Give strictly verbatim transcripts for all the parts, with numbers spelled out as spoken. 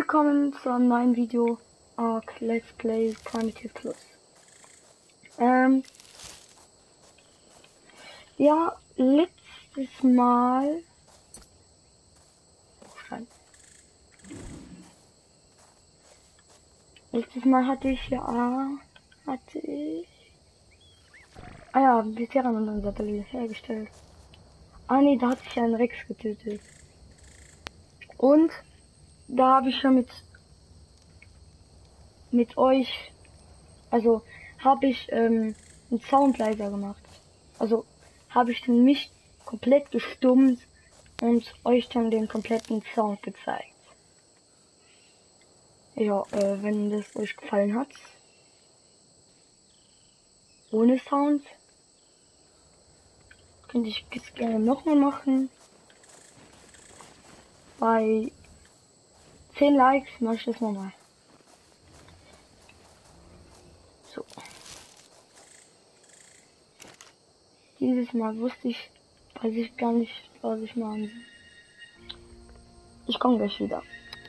willkommen zu einem neuen Video Ark Let's Play Primitive Plus. Ähm, ja, letztes Mal. Oh, Scheiße. Letztes Mal hatte ich ja, hatte ich. Ah ja, bisher haben wir unser Satellit hergestellt. Ah nee, da hat sich ein Rex getötet. Und da habe ich schon mit mit euch, also habe ich ähm, einen Sound leiser gemacht. Also habe ich den mich komplett gestummt und euch dann den kompletten Sound gezeigt. Ja, äh, wenn das euch gefallen hat, ohne Sound, könnte ich das gerne nochmal machen. Bei zehn Likes mache ich das nochmal. So. Dieses Mal wusste ich, weiß ich gar nicht, was ich machen soll. Ich komme gleich wieder.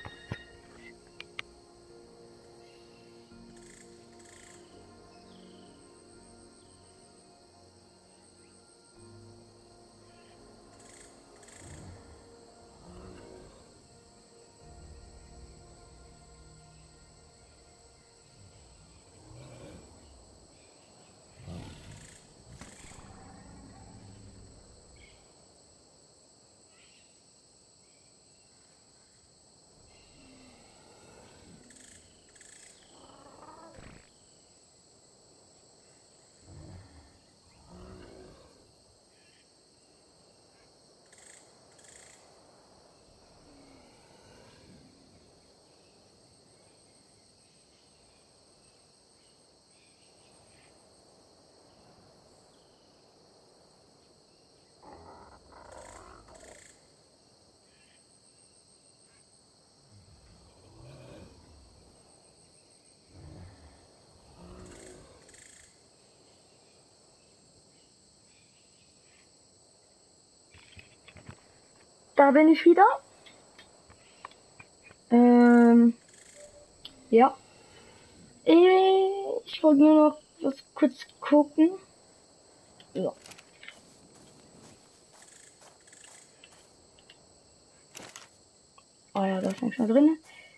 Da bin ich wieder. Ähm, ja. Ich wollte nur noch was kurz gucken. Ja. Ah ja, da ist nichts mehr drin.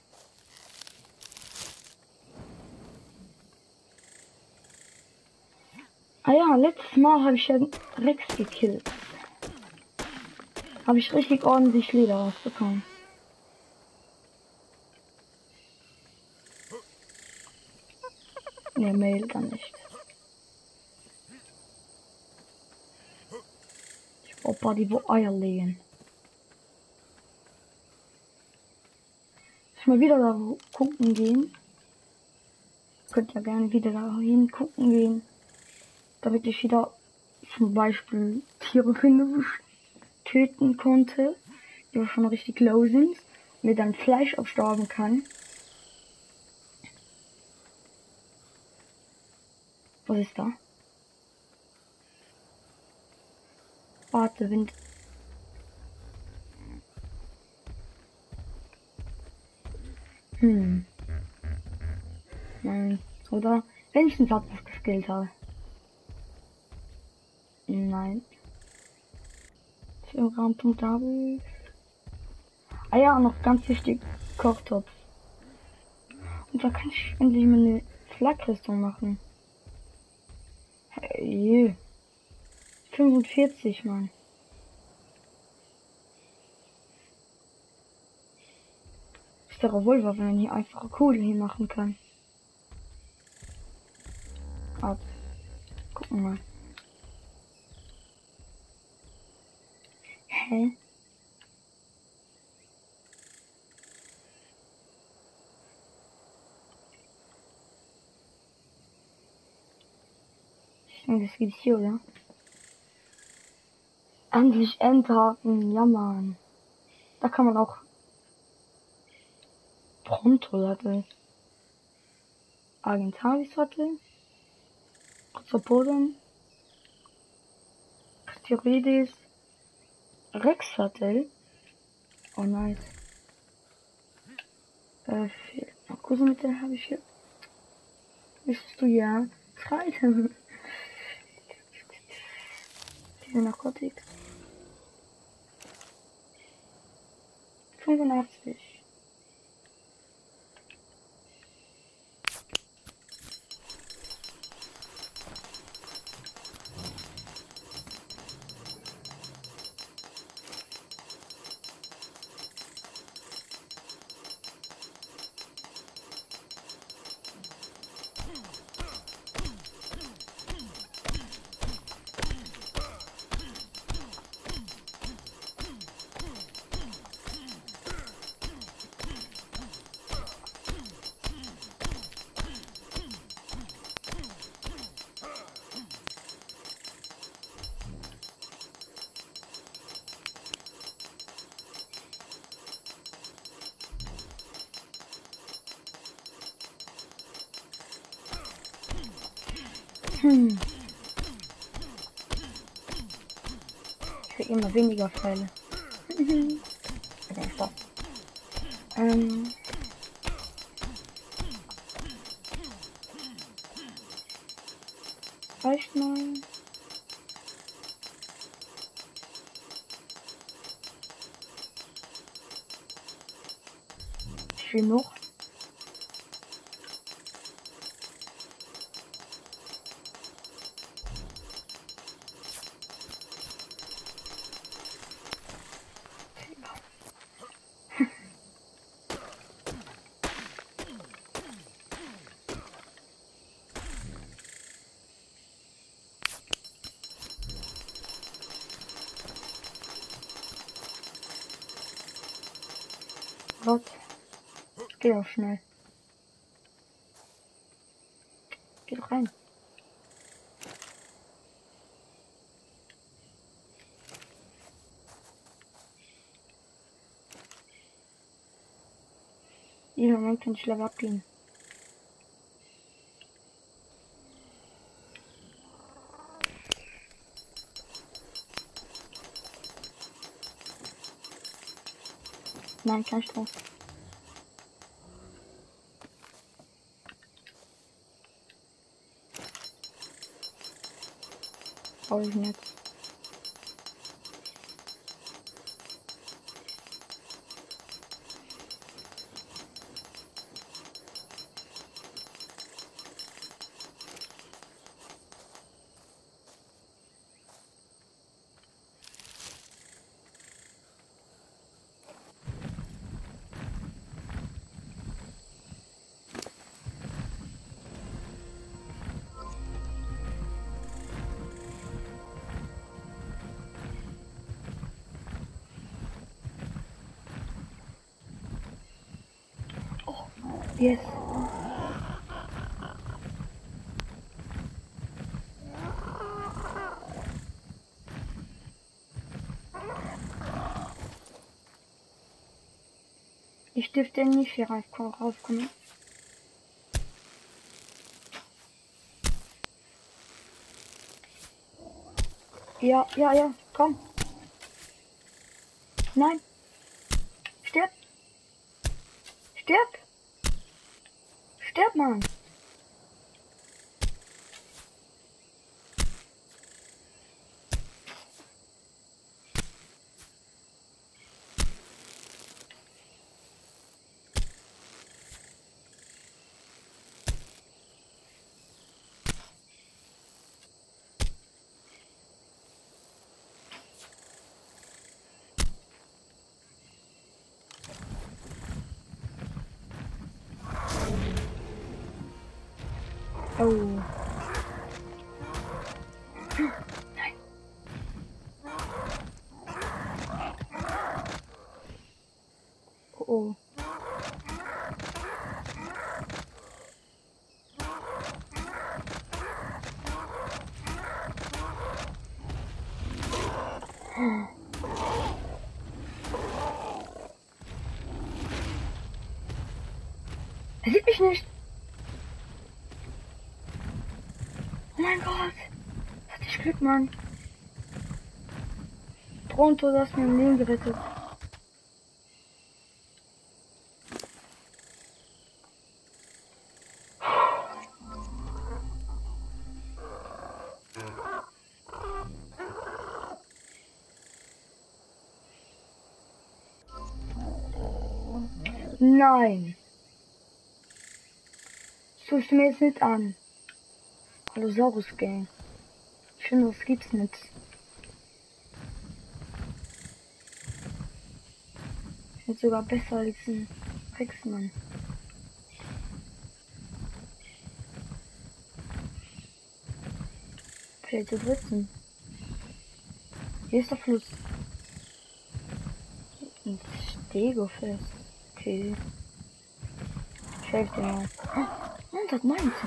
Ah ja, letztes Mal habe ich ja Rex gekillt. Habe ich richtig ordentlich Leder rausbekommen. Ne, Mail dann nicht. Ich brauche Buddy, wo Eier legen. Ich mal wieder da gucken gehen. Könnt ja gerne wieder da hingucken gehen. Damit ich wieder zum Beispiel Tiere finde, wo ich töten konnte. Die schon richtig low sind. Mir dann Fleisch abstauben kann. Was ist da? Warte, Wind. Hm. Nein. Oder wenigstens hat das geskillt habe. Nein. Im Raumpunkt habe ich. Ah ja, noch ganz wichtig. Kochtopf. Und da kann ich endlich mal eine Flakrüstung machen. Hey. fünfundvierzig, Mann. Ist der Revolver, wenn man hier einfache Kugeln hier machen kann. Ab. Gucken wir mal. Hä? Ich denke, das geht hier, oder? Endlich Endhaken, ja Mann. Da kann man auch Pronto-Sattel. Argentavis-Sattel. Zapodon. Theoridis. Rex-Sattel. Oh nice. Äh, viel Narkosemittel habe ich hier. Bist du ja? Schreiten. Diese Narkotik. fünfundachtzig. Hm. Ich krieg immer weniger Pfeile. Okay, stopp. Ähm. Reicht mal. Ich will noch. Gott. Geh doch schnell. Geh doch rein. Jeden Moment kann ich Level abgehen. Nein, kein Stress. Brauche ich nicht. Yes. Ich dürfte nicht hier rauskommen. Ja, ja, ja, komm. Nein. Stirb. Stirb. Stirb, Mann. Oh. Nein. Oh, oh. Er sieht mich nicht. Oh mein Gott. Das hatte ich Glück, Mann. Pronto, du hast mir ein Leben gerettet. Nein. Das tust du mir jetzt nicht an. Allosaurus Gang. Ich finde, das gibt's nicht. Ist sogar besser als ein Rexmann. Vielleicht zu dritten. Hier ist der Fluss. Ein Stego-Fest. Okay. Ich helfe dir mal. Oh, hundertneunzehn.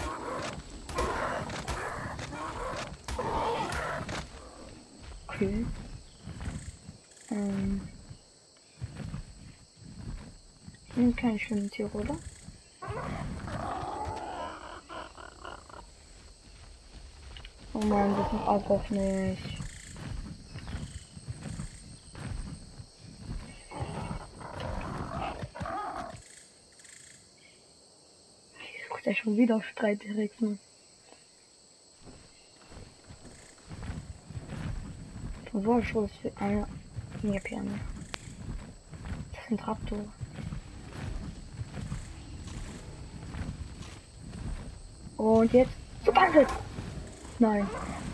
Okay. Ähm. Sind keine schönen Tiere, oder? Oh mein, das sind auch nicht. Hier sucht er schon wieder Streit direkt. Ne? Von wo schon ist für eine Pierne. Das sind Raptor. Und jetzt Super! Nein.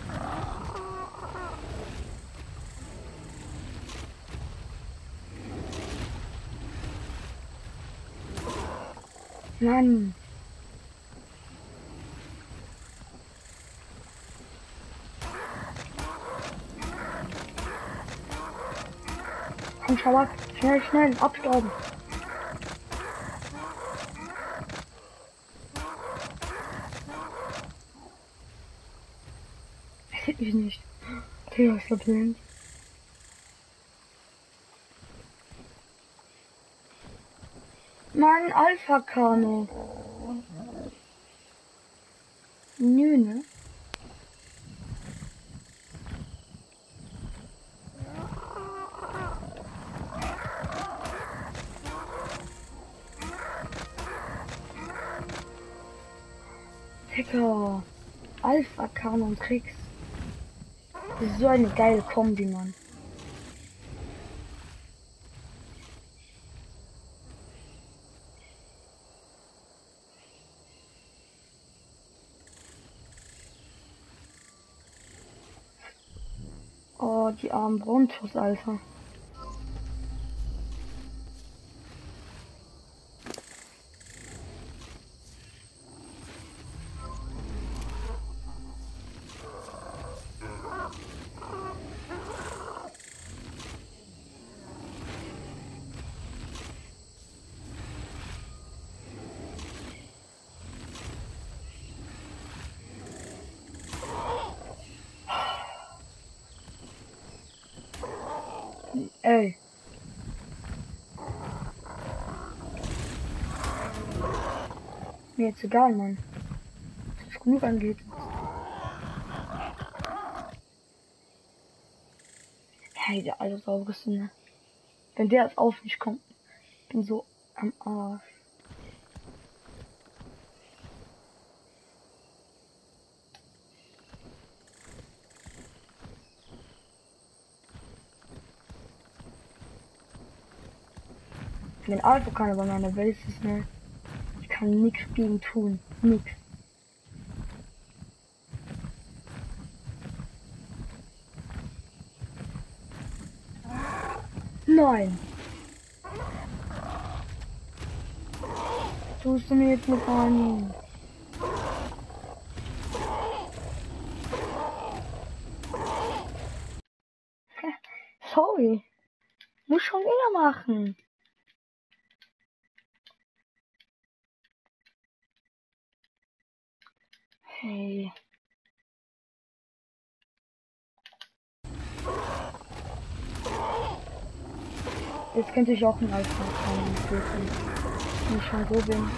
Mann. Komm, schau ab. Schnell, schnell. Abstauben. Er sieht mich nicht. Digga, ist der blind. Mann, Alpha-Kano. Nö, ne? Digga. Alpha-Kano und Tricks. Das ist so eine geile Kombi, Mann. Oh, die armen Brontos, Alter. Ey. Mir jetzt egal, Mann. Was genug angeht. Hey, der alles aufgerissen, ne? Wenn der jetzt auf mich kommt, bin so am Arsch. Wenn Alpha kann aber meine Welt ist, ne? Ich kann nichts gegen tun. Nix. Nein. Tust du mir jetzt mit an? Sorry. Muss schon wieder machen. Hey. Jetzt könnte ich auch ein Alpha haben, wenn ich schon so bin.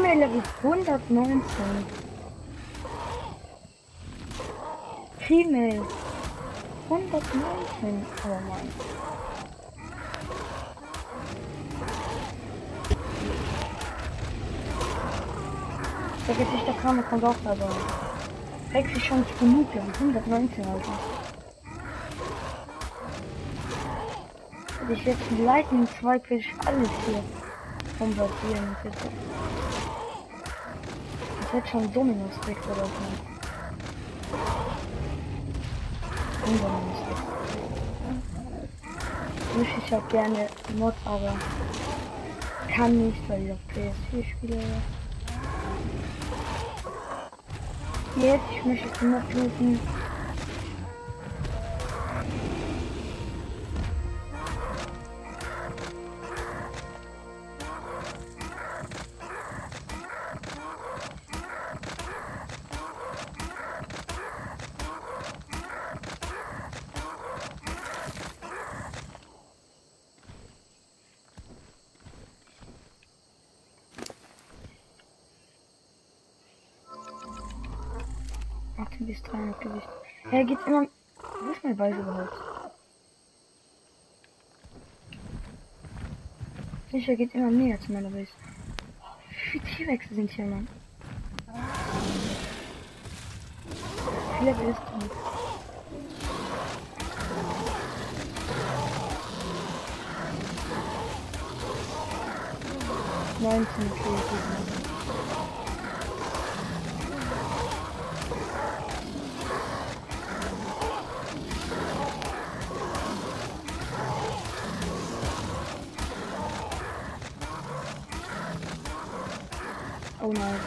Female Level hundertneunzehn. Female hundertneunzehn. Oh mein. Da geht sich der Kamera kommt auch dabei. Kriegt sich schon genug, hundertneunzehn, Alter. Wenn ich jetzt die Lightning zwei will ich alles hier bombardieren. Das hätte schon Dominus-Effekt oder so. Möchte ich auch gerne Mod, aber kann nicht, weil ich auf P S vier spiele. Jetzt, ich möchte es Mod töten. achtzehn bis dreihundert Gewicht. Er geht immer. Wo ist mein Ball überhaupt? Sicher geht immer näher zu meiner Base. Wie viele T-Rexe sind hier, Mann? Wie viel Level ist die? neunzehn, okay, oh nein.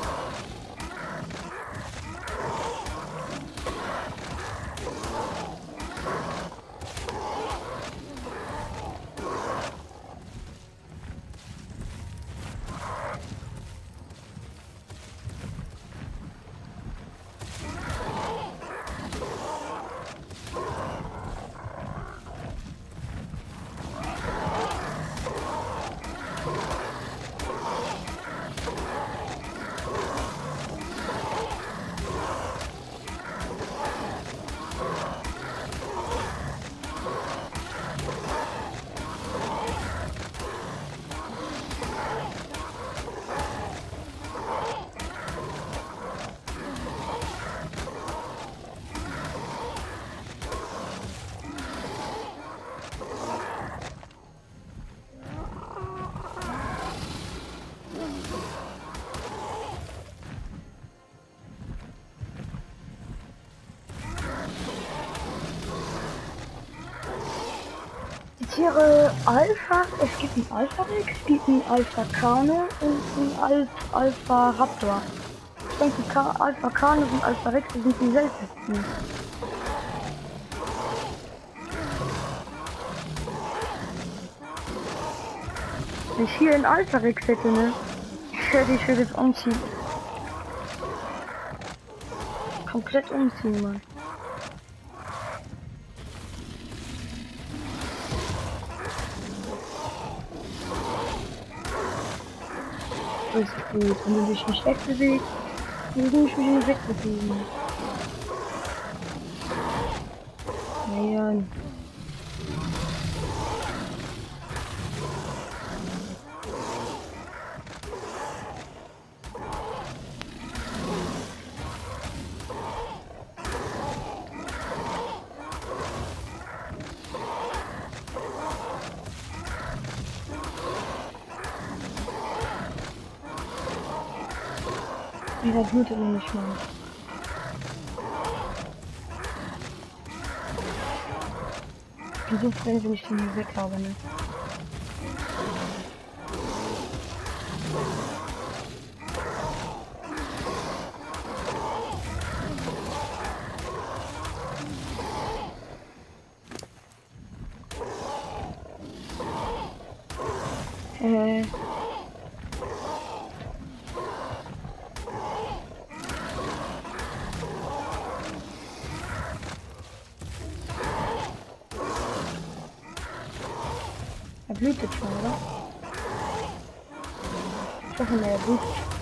Tiere Alpha, es gibt einen Alpha Rex, es gibt einen Alpha Kano und einen Al Alpha Raptor. Ich denke, die Alpha Kano und Alpha Rex sind die seltensten. Wenn ich hier einen Alpha Rex hätte, ne? Ich werde ich würde es umziehen. Komplett umziehen, Mann. Ist gut, wenn du dich nicht wegbewegst, dann will ich mich nicht wegbewegen. Naja. Ja, das blutet mir nicht mal. Wieso wenn sie mich denn hier weg habe, ne? Äh. Er blutet schon, oder? Ich hoffe, er blutet.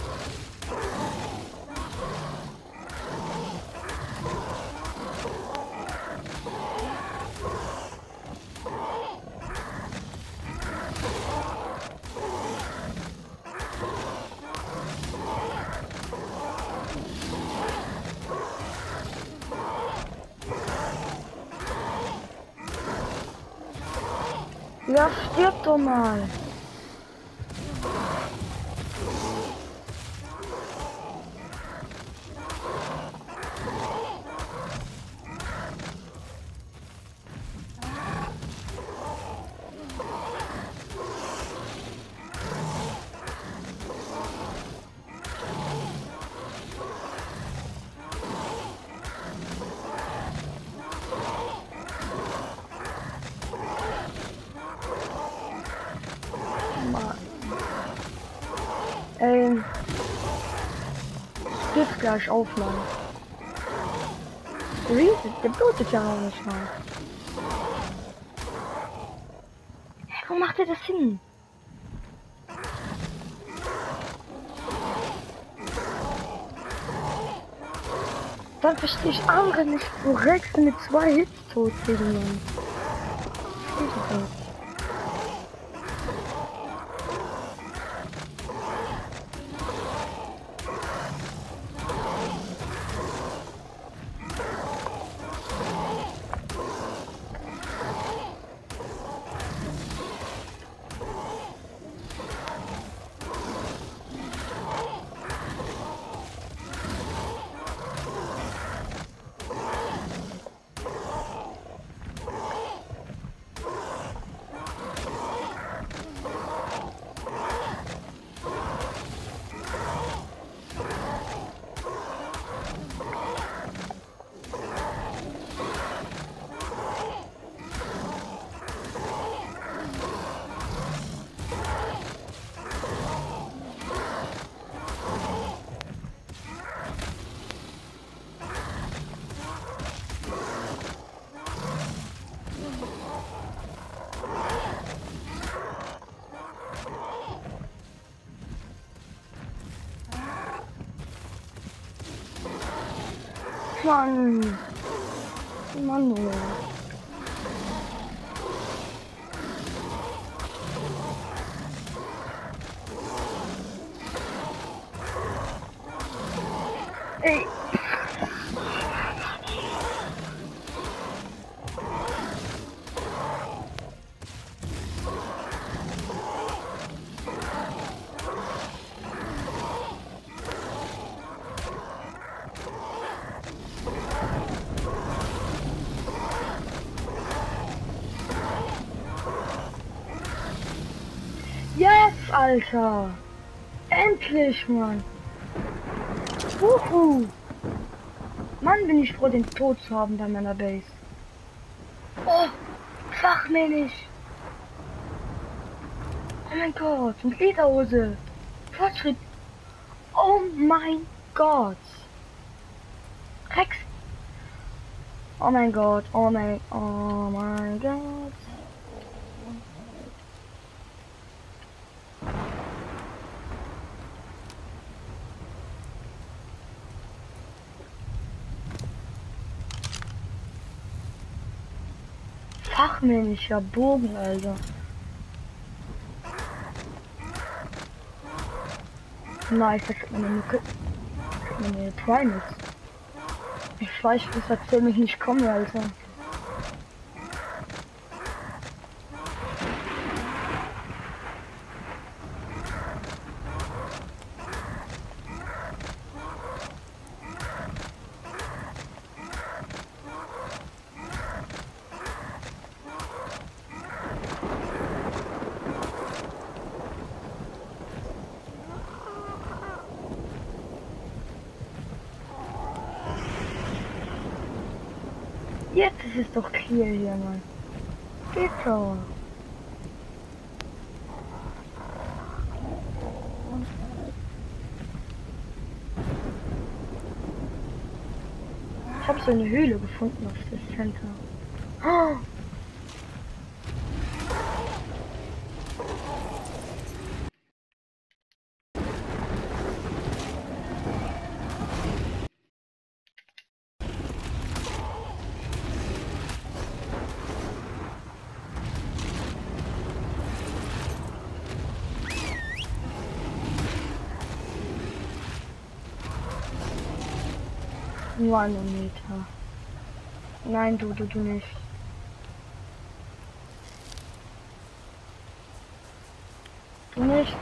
Ja, stirb doch mal. Ähm, geht's gleich aufladen. Wie? Der blutet ja noch nicht mal. Hä, wo macht er das hin? Dann verstehe ich andere nicht, wo Rex mit zwei Hits tot sind. Mann. Mann. Oh. Ey. Yes, Alter! Endlich, Mann! Wuhu! Mann, bin ich froh, den Tod zu haben bei meiner Base. Oh! Fachmännisch! Oh mein Gott! Und Lederhose! Fortschritt! Oh mein Gott! Rex! Oh mein Gott! Oh mein... Oh mein Gott! Fachmännischer Bogen, Alter. Nice, das ist meine Mucke. Meine Primus. Ich weiß, das erzähl mich nicht kommen, Alter. Jetzt ist es doch clear hier, Mann. Geht so. Ich habe so eine Höhle gefunden auf das Center. Oh. Nur eine Meter. Nein, du, du, du nicht. du nicht?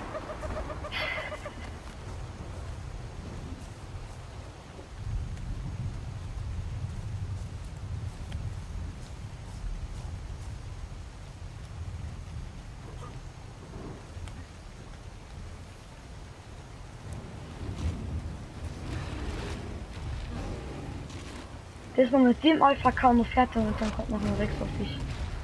Das man mit dem Alpha kaum noch fertig und dann kommt noch ein Rex auf dich.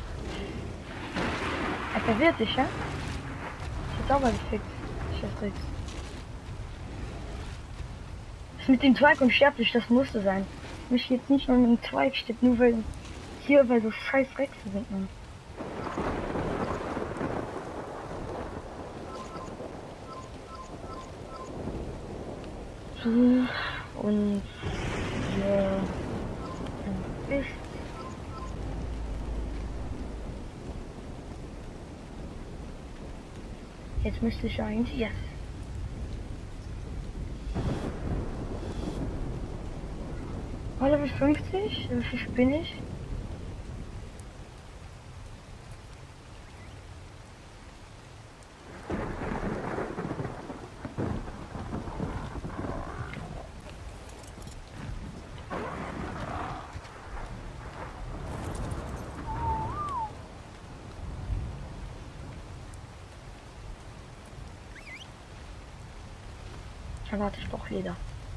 Er verwirrt dich, ja? Ich hab's aber gefickt. Ich hab Rex. Das mit dem Zweig unsterblich, das musste sein. Mich jetzt nicht nur mit dem Zweig steht, nur weil hier, weil so scheiß Rexe sind, man. Und ja. Ist. Jetzt müsste ich eigentlich. Yes. Oh, Level fünfzig? Wie viel bin ich? Dann hatte ich doch Leder.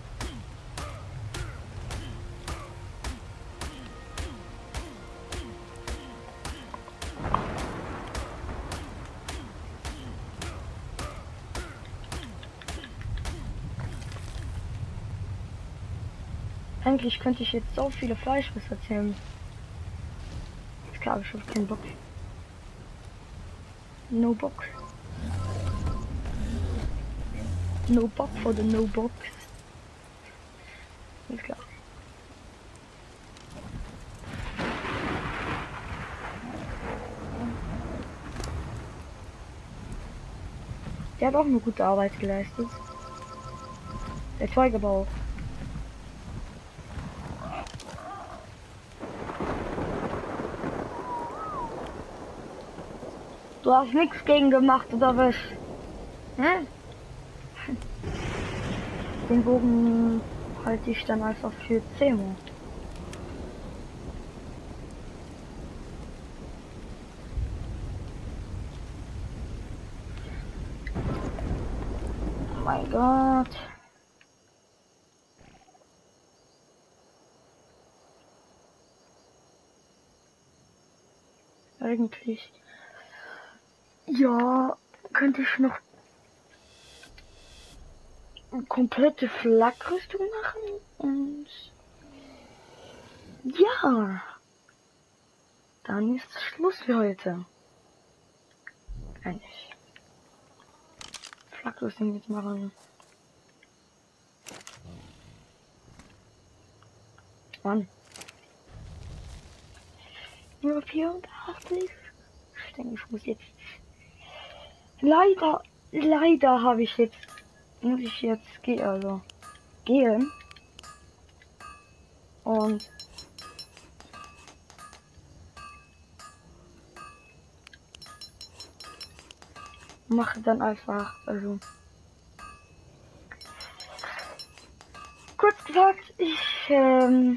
Eigentlich könnte ich jetzt so viele Fleischbiss erzählen. Jetzt klar, ich habe keinen Bock. No Bock. No Bock for the no box. Ist klar. Der hat auch eine gute Arbeit geleistet. Der Zeugebau. Du hast nichts gegen gemacht, oder was? Hm? Den Bogen halte ich dann einfach für Zemo. Oh mein Gott. Eigentlich. Ja, könnte ich noch eine komplette Flakrüstung machen und ja, dann ist Schluss für heute. Eigentlich. Flakrüstung jetzt machen. Mann. Nur vierundachtzig. Ich denke, ich muss jetzt. Leider, leider habe ich jetzt. Muss ich jetzt gehen, also gehen. Und mache dann einfach, also kurz gesagt, ich ähm,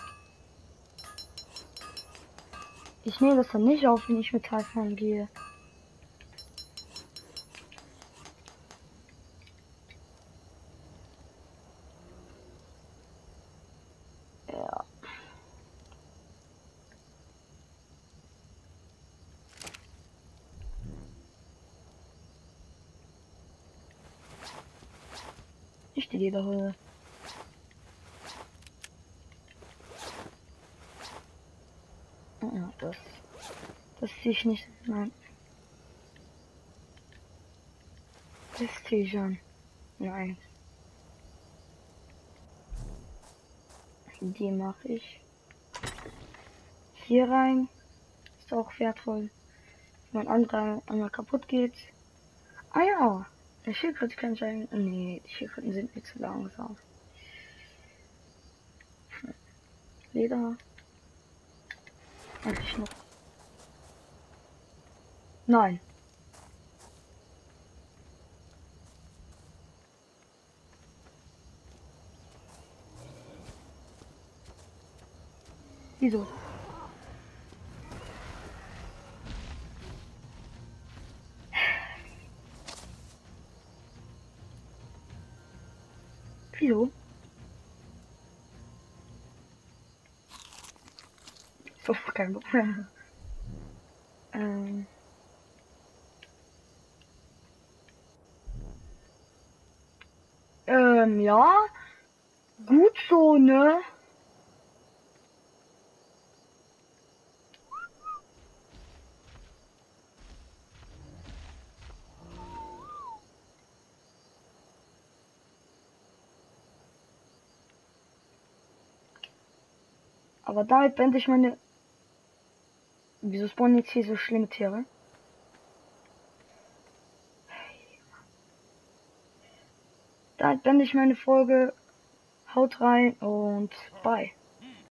ich nehme das dann nicht auf, wenn ich mit Typhoon gehe. Ja. Ich die Lederhülle. Ja, das. Das ziehe ich nicht. Nein. Das ziehe ich an. Nein. Die mache ich hier rein. Ist auch wertvoll. Wenn ein anderer einmal kaputt geht. Ah ja. Die Schildkröte kann ich eigentlich. Nee, die Schildkröten sind mir zu langsam. Leder. Eigentlich noch. Nein. Wieso? Wieso? So, kein Bock mehr. ähm. Ähm, ja. Gut so, ne? Aber damit beende ich meine... Wieso spawnen jetzt hier so schlimme Tiere? Damit beende ich meine Folge. Haut rein und bye.